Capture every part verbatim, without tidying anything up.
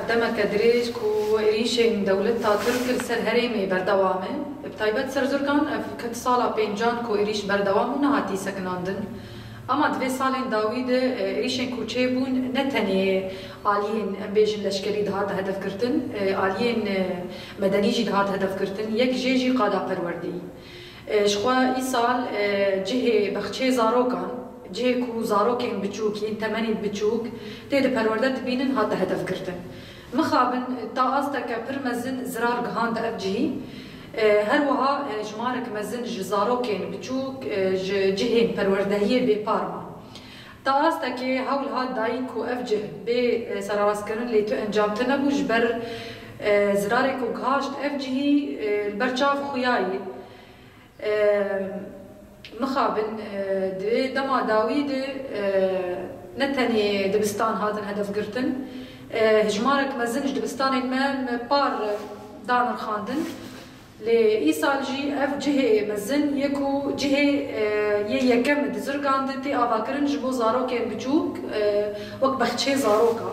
دما كدريج كو ريشين دولتها ترك سر هريمي بردوامه بتايبت سر زركان كت سالا بينجان كو ريش بردوام نهاتي سكناندن اما دوی سالین داوید ریشن کوچه بون نتنی آلین بیجن لشکری دهات هدف کرتن آلین مدنی جی دهات هدف کرتن یک جیجی قادا پروردی شخوا ای سال جه بخچه زاروکان جه کو زاروکین بچوک این تمنی بچوک تید پروردت بینن هات هدف کرتن مخابن تا آستا که پرمزن زرار گهان ده افجی هر وها جمارك مزن جزاروكين بچوك جهين پروردهيه بي پارما تا استا كي هول هاد داين كو افجه بي سراواسكرن لي تو انجام تنبو جبر زرارك و غاشت افجهي البرچاف خوياي مخابن دي دما داويد نتني دبستان هذا الهدف قرتن جمارك مزن دبستان المال بار دانر خاندن لی سال جی اف جه مزن یکو جه یه یکم دزرگان دتی آواکرن جبو زاروکین بچوک وقت بخچه زاروکا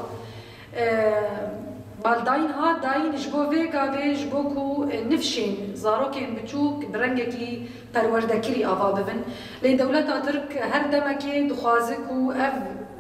بالداین ها داین جبو ویگا وی جبو کو نفشین زاروکین بچوک برنگه کی پروردکری آوا ببن لی دولتا ترک هر دمکی دخوازه کو اف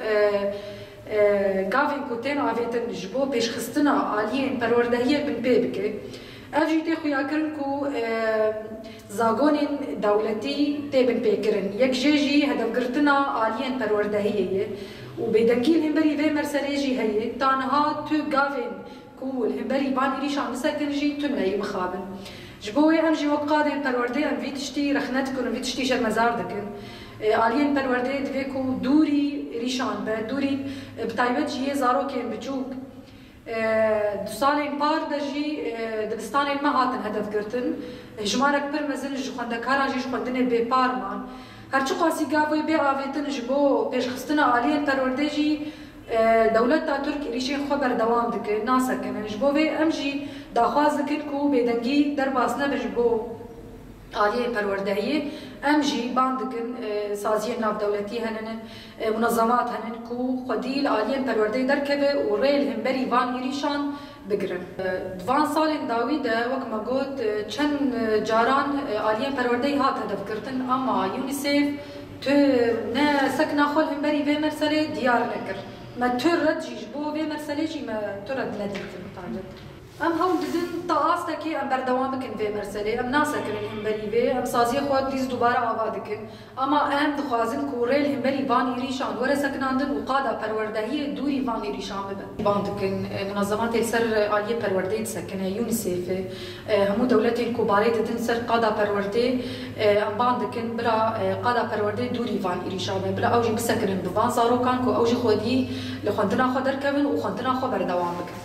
گاوین کو تین آویتن جبو پیش خستنا آلین پروردهیه بن پی بکه اجي تاخو ياكرن كو زاغونين دولتي تابن بيكرن يك جيجي هدف قرتنا آليين پروردهيه وبيدنكي الهمبري في مرسليجي هي تانها تو غافين كو الهمبري باني ريش عم مسكن جي تمني مخابن جبوي ام جي وقادين پرورده ام في تشتي رخنتكن ام في تشتي شر مزار دكن آليين پرورده دفيكو دوري ريشان بدوري بتايبت جي زاروكين بجوك دو سالين بار دجي دبستانين ما هاتن هدف قرتن جمارك برمزن جو خندكارا جي جو خندنه بي بارمان هرچو قاسي قاوي بي آويتن جبو بيش خستنا آلين پرورده جي دولتا ترك ريشين خبر دوام دكن ناسا كنن جبو بي ام جي داخواز دكن كو بيدنگي درباسنا بجبو آلية پروردهية ام جي باندكن سازية ناف دولتي هنن منظمات هنن كو خديل آلية پروردهية دركبه و ريل همبري وان يريشان بگرن دوان سالين داويده وك ما قلت چند جاران آلية پروردهية هات هدف کرتن اما يونيسيف تو نه سكنا خول همبري في مرسله ديار نكر ما ترد جيجبو في مرسله جي ما ترد ندرتن طالب ام هم ددن تااستا كي ام بردوامكن في مرسله ام ناسا كرن همبري في ام سازي خود ديز دوباره آبادكن اما ام دخوازن كوريل همبري وان يريشان ورا سكناندن وقادا پروردهيه دوري وان يريشان ببن باندكن منظمات السر آلية پروردهيه سكنه يونيسيف همو دولتين كوباري ددن سر قادا پرورده ام باندكن برا قادا پرورده دوري وان يريشان بلا اوجي بسكنن بوان زاروكان كو اوجي خودي لخندنا خو دركبن وخندنا خو بردوامكن